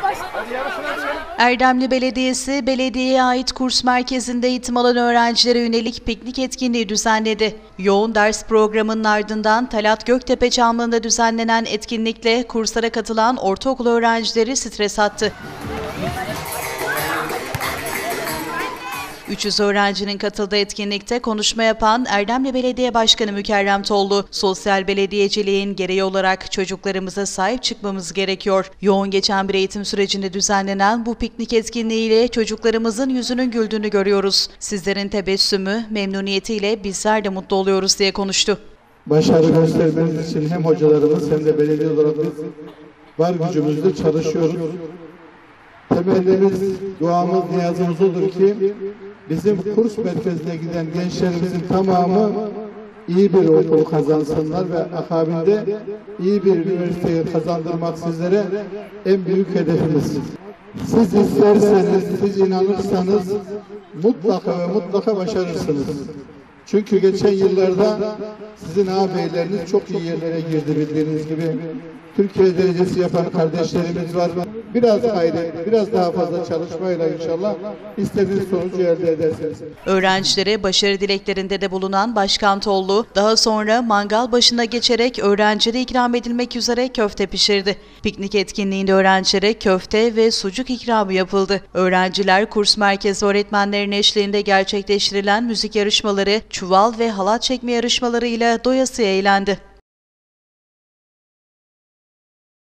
Erdemli Belediyesi, belediyeye ait kurs merkezinde eğitim alan öğrencilere yönelik piknik etkinliği düzenledi. Yoğun ders programının ardından Talat Göktepe Çamlığı'nda düzenlenen etkinlikle kurslara katılan ortaokul öğrencileri stres attı. 300 öğrencinin katıldığı etkinlikte konuşma yapan Erdemli Belediye Başkanı Mükerrem Tollu, sosyal belediyeciliğin gereği olarak çocuklarımıza sahip çıkmamız gerekiyor. Yoğun geçen bir eğitim sürecinde düzenlenen bu piknik etkinliğiyle çocuklarımızın yüzünün güldüğünü görüyoruz. Sizlerin tebessümü, memnuniyetiyle bizler de mutlu oluyoruz diye konuştu. Başarı göstermeniz için hem hocalarımız hem de belediye olarak biz var gücümüzle çalışıyoruz. Temennimiz, duamız, niyazımız odur ki bizim kurs merkezine giden gençlerimizin tamamı iyi bir okul kazansınlar ve akabinde iyi bir üniversiteyi kazandırmak sizlere en büyük hedefimiz. Siz isterseniz, siz inanırsanız mutlaka ve mutlaka başarırsınız. Çünkü geçen yıllarda sizin ağabeyleriniz çok iyi yerlere girdi bildiğiniz gibi. Türkiye derecesi yapan kardeşlerimiz var. Biraz gayret, biraz daha fazla çalışmayla inşallah istediğiniz sonucu elde edersiniz. Öğrencilere başarı dileklerinde de bulunan Başkan Tollu, daha sonra mangal başına geçerek öğrencilere ikram edilmek üzere köfte pişirdi. Piknik etkinliğinde öğrencilere köfte ve sucuk ikramı yapıldı. Öğrenciler kurs merkezi öğretmenlerinin eşliğinde gerçekleştirilen müzik yarışmaları, çuval ve halat çekme yarışmalarıyla doyasıya eğlendi.